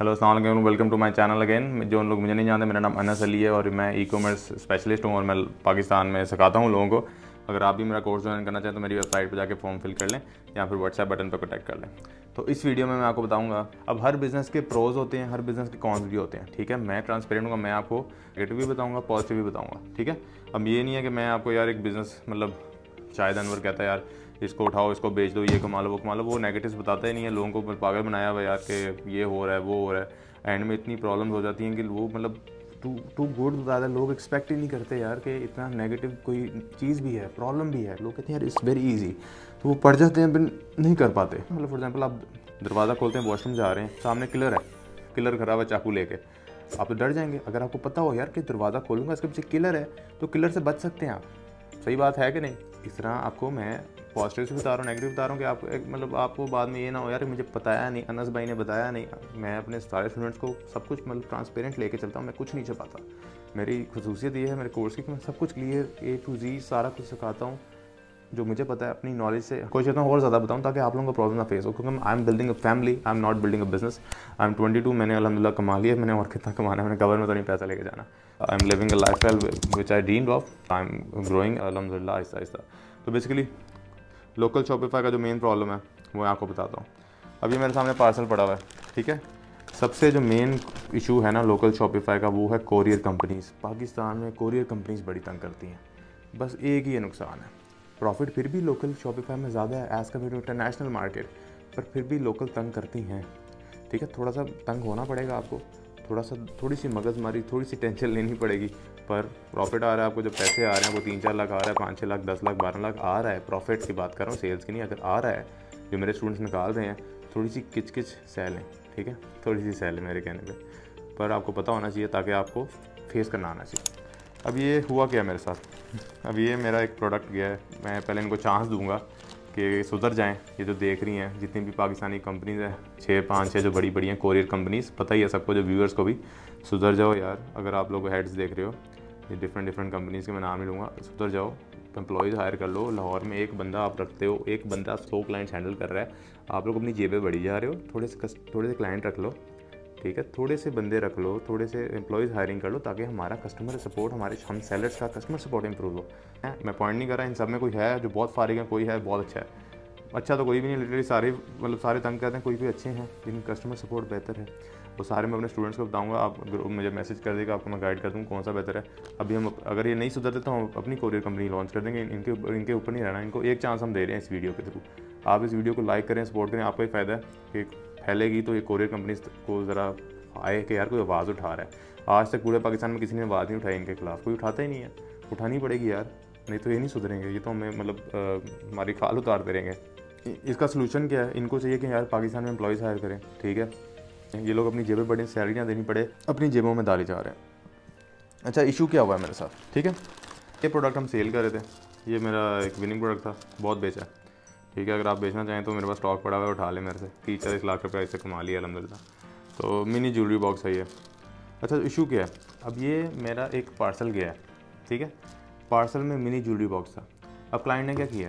Hello अस्सलाम वालेकुम, welcome to my channel again. जो लोग मुझे नहीं जानते, मेरा नाम अनस अली है और मैं ई कॉमर्स स्पेशलिस्ट हूँ और मैं पाकिस्तान में सिखाता हूँ लोगों को। अगर आप भी मेरा कोर्स ज्वाइन करना चाहें तो मेरी वेबसाइट पर जाकर फॉर्म फिल कर लें या फिर व्हाट्सएप बटन पर कॉन्टैक्ट कर लें। तो इस वीडियो में मैं आपको बताऊंगा, अब हर बिज़नेस के प्रोज होते हैं, हर बिज़नेस के कॉन्स भी होते हैं। ठीक है, मैं ट्रांसपेरेंट हूँ, मैं आपको नेगेटिव भी बताऊँगा, पॉजिटिव भी बताऊँगा। ठीक है, अब ये नहीं है कि मैं आपको यार एक बिज़नेस मतलब शायद अनवर कहता है यार इसको उठाओ, इसको बेच दो, ये कमा लो, वो कमा लो। वो नेगेटिव्स बताता ही नहीं है, लोगों को पागल बनाया हुआ यार कि ये हो रहा है, वो हो रहा है। एंड में इतनी प्रॉब्लम्स हो जाती हैं कि वो मतलब टू गुड ज़्यादा लोग एक्सपेक्ट ही नहीं करते यार कि इतना नेगेटिव कोई चीज़ भी है, प्रॉब्लम भी है। लोग कहते हैं यार इट्स वेरी ईजी, तो वो पढ़ जाते हैं फिर नहीं कर पाते। मतलब फॉर एग्जांपल आप दरवाज़ा खोलते हैं, वॉशरूम जा रहे हैं, सामने किलर है, किलर खड़ा हुआ चाकू लेके, आप तो डर जाएंगे। अगर आपको पता हो यार कि दरवाज़ा खोलूँगा इसके पीछे किलर है, तो किलर से बच सकते हैं आप। सही बात है कि नहीं? इस तरह आपको मैं पॉजिटिव से बता रहा हूँ, नेगेटिव बता रहा हूँ कि आपको मतलब आपको बाद में ये ना हो यार मुझे बताया नहीं, अनस भाई ने बताया नहीं। मैं अपने सारे स्टूडेंट्स को सब कुछ मतलब ट्रांसपेरेंट लेके चलता हूँ, मैं कुछ नहीं छुपाता। मेरी खसूसियत ये है मेरे कोर्स की कि मैं सब कुछ क्लियर A to Z सारा कुछ सिखाता हूँ जो मुझे पता है अपनी नॉलेज से। कोशिश करता हूँ और ज़्यादा बताऊँ ताकि आप लोगों को प्रॉब्लम ना फेस हो, क्योंकि I am building a family, I am not building a business. I am 22, मैंने अल्हम्दुलिल्लाह कमा लिया। मैंने और कितना कमाना है, मैंने कवर में तो नहीं पैसा लेके जाना। I am living a lifestyle which I dreamed of. I am growing अल्हम्दुलिल्लाह आहिस्ता आहिस्ता। तो बेसिकली लोकल शॉपिफाई का जो मेन प्रॉब्लम है वो मैं आपको बताता हूँ। अभी मेरे सामने पार्सल पड़ा हुआ है, ठीक है। सबसे जो मेन इशू है ना लोकल शॉपिफाई का, वो है कोरियर कंपनीज़। पाकिस्तान में कोरियर कंपनीज़ बड़ी तंग करती हैं। बस एक ही ये नुकसान है, प्रॉफिट फिर भी लोकल शॉपिफाई में ज़्यादा है as compare to international market, पर फिर भी लोकल तंग करती हैं। ठीक है, थोड़ा सा तंग होना पड़ेगा आपको, थोड़ी सी मगजमारी, थोड़ी सी टेंशन लेनी पड़ेगी, पर प्रॉफिट आ रहा है आपको। जब पैसे आ रहे हैं वो 3-4 लाख आ रहा है, 5-6 लाख, 10 लाख, 12 लाख आ रहा है। प्रॉफिट की बात कर रहा हूँ, सेल्स की नहीं। अगर आ रहा है जो मेरे स्टूडेंट्स निकाल रहे हैं, थोड़ी सी किच सह लें। ठीक है, थोड़ी सी सह लें मेरे कहने पर आपको पता होना चाहिए ताकि आपको फेस करना आना चाहिए। अब ये हुआ क्या मेरे साथ, अब ये मेरा एक प्रोडक्ट गया है। मैं पहले इनको चांस दूंगा कि सुधर जाएं। ये जो देख रही हैं जितनी भी पाकिस्तानी कंपनीज़ हैं, 5-6 जो बड़ी बड़ी हैं कोरियर कंपनीज़, पता ही है सबको, जो व्यूअर्स को भी, सुधर जाओ यार। अगर आप लोग हेड्स देख रहे हो, ये डिफरेंट कंपनीज़ के मैं नाम ही लूँगा, सुधर जाओ, एम्प्लॉयज़ हायर कर लो। लाहौर में एक बंदा आप रखते हो, एक बंदा 100 क्लाइंट्स हैंडल कर रहा है। आप लोग अपनी जेबें बढ़ी जा रहे हो, थोड़े से क्लाइंट रख लो। ठीक है, थोड़े से बंदे रख लो, थोड़े से एम्प्लॉयज़ हायरिंग कर लो ताकि हमारा कस्टमर सपोर्ट, हम सेलर्स का कस्टमर सपोर्ट इंप्रूव हो। मैं पॉइंट नहीं कर रहा, इन सब में कोई है जो बहुत फारिग है, कोई है बहुत अच्छा है। अच्छा तो कोई भी नहीं, लिटरली सारे मतलब सारे तंग करते हैं, कोई अच्छे हैं जिनकी कस्टमर सपोर्ट बेहतर है। वो सारे मैं अपने स्टूडेंट्स को बताऊंगा। आप मुझे मैसेज कर देगा, आपको मैं गाइड कर दूँगा कौन सा बेहतर है। अभी हम अगर ये नहीं सुधरते तो हम अपनी कोरियर कंपनी लॉन्च कर देंगे। इनके ऊपर नहीं रहना, इनको एक चांस हम दे रहे हैं इस वीडियो के थ्रू। आप इस वीडियो को लाइक करें, सपोर्ट करें, आपका ही फ़ायदा है कि फैलेगी तो ये कोरियर कंपनी को ज़रा आए कि यार कोई आवाज़ उठा रहा है। आज तक पूरे पाकिस्तान में किसी ने आवाज़ नहीं उठाई इनके खिलाफ, कोई उठाता ही नहीं है। उठानी पड़ेगी यार, नहीं तो ये नहीं सुधरेंगे, ये तो हमें मतलब हमारी खाल उतारते रहेंगे। इसका सलूशन क्या है? इनको चाहिए कि यार पाकिस्तान में एम्प्लॉयज़ हायर करें। ठीक है, ये लोग अपनी जेबें बड़ी सैलरियाँ देनी पड़े, अपनी जेबों में डाले जा रहे हैं। अच्छा, इशू क्या हुआ है मेरे साथ? ठीक है, ये प्रोडक्ट हम सेल कर रहे थे, ये मेरा एक विनिंग प्रोडक्ट था, बहुत बेचा। ठीक है, अगर आप बेचना चाहें तो मेरे पास स्टॉक पड़ा हुआ है, उठा लें मेरे से। 30-40 लाख रुपये इससे कमा लिया अल्हम्दुलिल्लाह। तो मिनी ज्वेलरी बॉक्स है ये। अच्छा, इशू क्या है? अब ये मेरा एक पार्सल गया है, ठीक है, पार्सल में मिनी ज्वेलरी बॉक्स था। अब क्लाइंट ने क्या किया,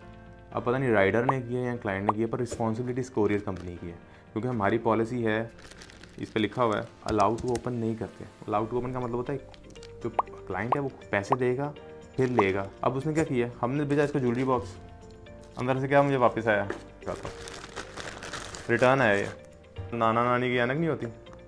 अब पता नहीं राइडर ने किया या क्लाइंट ने किया, पर रिस्पॉन्सिबिलिटी इस कोरियर कंपनी की है, क्योंकि हमारी पॉलिसी है, इस पर लिखा हुआ है अलाउ टू ओपन नहीं करते। अलाउ टू ओपन का मतलब होता है जो क्लाइंट है वो पैसे देगा फिर लेगा। अब उसने क्या किया, हमने भेजा इसको ज्वेलरी बॉक्स, अंदर से क्या मुझे वापस आया, रिटर्न आया। ये नाना नानी की ऐनक नहीं होती,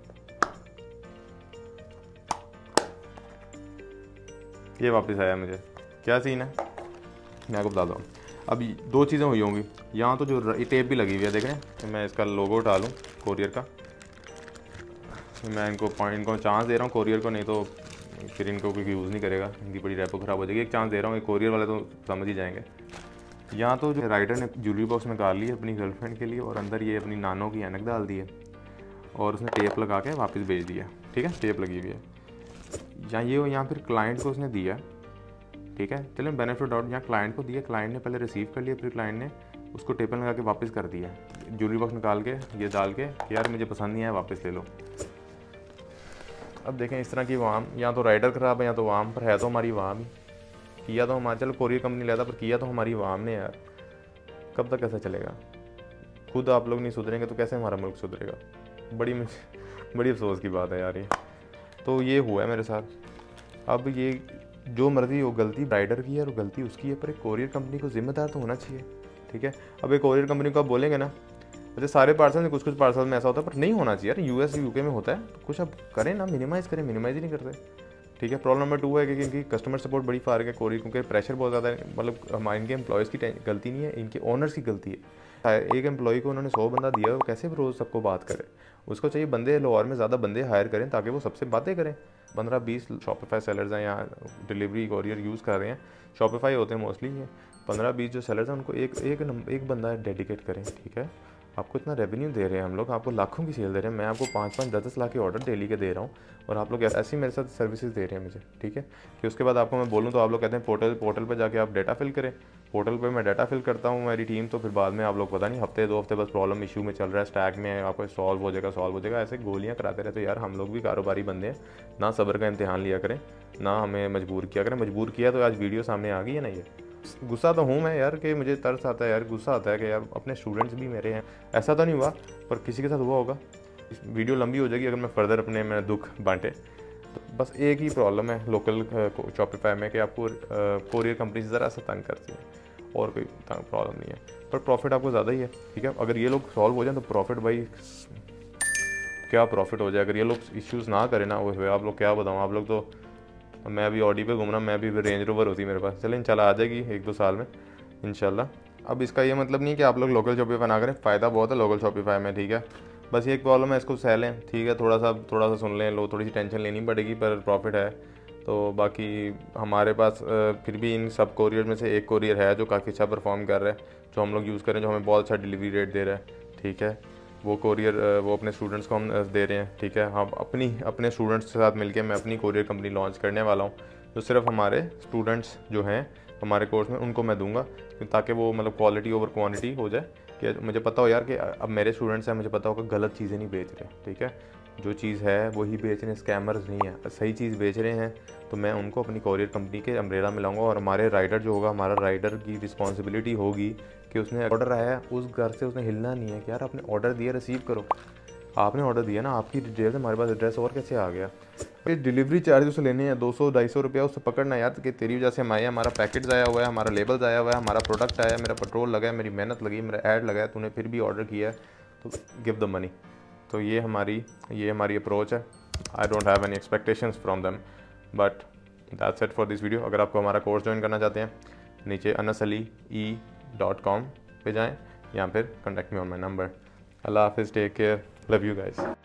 ये वापस आया मुझे। क्या सीन है मैं आपको बताता हूँ। अब 2 चीज़ें हुई होंगी। यहाँ तो जो टेप भी लगी हुई है, देख रहे हैं, तो मैं इसका लोगो उठा लूँ कोरियर का। मैं इनको चांस दे रहा हूँ कोरियर को, नहीं तो फिर इनको कोई यूज़ नहीं करेगा, इनकी बड़ी रेपो ख़राब हो जाएगी। एक चांस दे रहा हूँ, ये कोरियर वाले तो समझ ही जाएंगे। यहाँ तो जो राइडर ने ज्वेलरी बॉक्स निकाल ली है अपनी गर्लफ्रेंड के लिए, और अंदर ये अपनी नानों की ऐनक डाल दी है, और उसने टेप लगा के वापस भेज दिया। ठीक है, टेप लगी हुई है यहाँ फिर क्लाइंट को उसने दिया। ठीक है, चलिए बेनिफिट डाउट यहाँ क्लाइंट को दिया, क्लाइंट ने पहले रिसीव कर लिया, फिर क्लाइंट ने उसको टेपल लगा के वापस कर दिया, ज्वेलरी बॉक्स निकाल के ये डाल के यार मुझे पसंद नहीं आया, वापस ले लो। अब देखें इस तरह की वाम, या तो राइडर ख़राब है या तो वाम, पर है तो हमारी वाम ही। किया तो हमारा, चलो कोरियर कंपनी लेता, पर किया तो हमारी वाम ने यार। कब तक ऐसा चलेगा? खुद आप लोग नहीं सुधरेंगे तो कैसे हमारा मुल्क सुधरेगा? बड़ी अफसोस की बात है यार ये। तो ये हुआ है मेरे साथ। अब ये जो मर्जी हो, गलती राइडर की है और गलती उसकी है, पर एक कोरियर कंपनी को जिम्मेदार तो होना चाहिए, ठीक है। अब एक कोरियर कंपनी को आप बोलेंगे ना, वैसे सारे पार्सल में कुछ पार्सल में ऐसा होता है, पर नहीं होना चाहिए यार। यूएस यूके में होता है तो कुछ अब करें ना, मिनिमाइज़ करें, मिनिमाइज़ ही नहीं करते, ठीक है। प्रॉब्लम नंबर 2 है कि इनकी कस्टमर सपोर्ट बड़ी फार है कोरियर, क्योंकि प्रेशर बहुत ज़्यादा है। मतलब हमारे इनके एम्प्लॉयज़ की गलती नहीं है, इनके ओनर्स की गलती है। एक एम्प्लॉय को उन्होंने 100 बंदा दिया, वो कैसे रोज़ सबको बात करे। उसको चाहिए बंदे लाहौर में ज़्यादा बंदे हायर करें ताकि वो सबसे बातें करें। 15-20 शॉपिफाई सेलर्स हैं या डिलीवरी कोरियर यूज़ कर रहे हैं, शॉपिफाई होते हैं मोस्टली ये। 15-20 जो सेलर्स हैं उनको एक बंदा डेडिकेट करें, ठीक है। आपको इतना रेवेन्यू दे रहे हैं हम लोग, आपको लाखों की सेल दे रहे हैं, मैं आपको 5-5, 10-10 लाख के ऑर्डर डेली के दे रहा हूँ, और आप लोग ऐसी मेरे साथ सर्विसेज दे रहे हैं मुझे, ठीक है। कि उसके बाद आपको मैं बोलूँ तो आप लोग कहते हैं पोर्टल पर जाके आप डाटा फिल करें। पोर्टल पे मैं डाटा फिल करता हूँ, मेरी टीम, तो फिर बाद में आप लोग पता नहीं हफ्ते 2 हफ्ते बस प्रॉब्लम इशू में चल रहा है, स्टैक में आपको सॉल्व हो जाएगा, ऐसे गोलियाँ कराते रहते। तो यार हम लोग भी कारोबारी बंदे हैं ना, सब्र का इम्तिहान लिया करें ना, हमें मजबूर किया करें। मजबूर किया तो आज वीडियो सामने आ गई है ना। ये गुस्सा तो हूँ मैं यार, कि मुझे तरस आता है यार, गुस्सा आता है कि यार अपने स्टूडेंट्स भी मेरे हैं। ऐसा तो नहीं हुआ पर किसी के साथ हुआ होगा। वीडियो लंबी हो जाएगी अगर मैं फर्दर अपने में दुख बांटे। तो बस एक ही प्रॉब्लम है लोकल शॉपिफाई में कि आपको कोरियर कंपनी ज़रा सा तंग करती है, और कोई प्रॉब्लम नहीं है, पर प्रॉफिट आपको ज़्यादा ही है, ठीक है। अगर ये लोग सॉल्व हो जाए तो प्रॉफिट भाई क्या प्रॉफिट हो जाए। अगर ये लोग इश्यूज़ ना करें ना, वो आप लोग क्या बताऊँ, आप लोग तो, मैं अभी ऑडी पे घूम रहा हूँ, मैं अभी रेंज रोवर होती मेरे पास, चलें इंशाल्लाह आ जाएगी 1-2 साल में इंशाल्लाह। अब इसका ये मतलब नहीं कि आप लोग लोकल शॉपिफाई ना करें, फ़ायदा बहुत है लोकल शॉपिफाई में, ठीक है। बस ये एक प्रॉब्लम है, इसको सह लें, ठीक है। थोड़ा सा सुन लें, लो थोड़ी सी टेंशन लेनी पड़ेगी, पर प्रॉफिट है। तो बाकी हमारे पास फिर भी इन सब कोरियर में से एक कोरियर है जो काफ़ी अच्छा परफॉर्म कर रहा है, जो हम लोग यूज़ करें, जो हमें बहुत अच्छा डिलीवरी रेट दे रहा है, ठीक है। वो कोरियर वो अपने स्टूडेंट्स को हम दे रहे हैं, ठीक है। हम अपने स्टूडेंट्स के साथ मिलकर मैं अपनी कोरियर कंपनी लॉन्च करने वाला हूँ, जो सिर्फ हमारे स्टूडेंट्स जो हैं हमारे कोर्स में उनको मैं दूंगा, ताकि वो मतलब क्वालिटी ओवर क्वांटिटी हो जाए। कि मुझे पता हो यार कि अब मेरे स्टूडेंट्स हैं, मुझे पता होगा गलत चीज़ें नहीं बेच रहे, ठीक है। जो चीज़ है वही बेच रहे हैं, स्कैमर्स नहीं है, सही चीज़ बेच रहे हैं। तो मैं उनको अपनी कोरियर कंपनी के अम्ब्रेला में लाऊंगा, और हमारे राइडर जो होगा, हमारा राइडर की रिस्पॉन्सिबिलिटी होगी कि उसने ऑर्डर आया है, उस घर से उसने हिलना नहीं है कि यार आपने ऑर्डर दिया, रिसीव करो। आपने ऑर्डर दिया ना, आपकी डिटेल है हमारे पास, एड्रेस और कैसे आ गया। ये डिलीवरी चार्ज उसे लेने हैं 200-250 रुपया, उससे पकड़ना यार कि तेरी वजह से हम आए, हमारा पैकेट आया हुआ है, हमारा लेबल्स आया हुआ है, हमारा प्रोडक्ट आया, मेरा पेट्रोल लगा है, मेरी मेहनत लगी, मेरा ऐड लगा है, तूने फिर भी ऑर्डर किया है, तो गिव द मनी। तो ये हमारी अप्रोच है। I don't have any expectations from them, but that's it for this video. अगर आपको हमारा कोर्स ज्वाइन करना चाहते हैं, नीचे anasali.com पे जाएँ, या फिर contact me on my number. अल्लाह हाफिज़, take care, love you guys.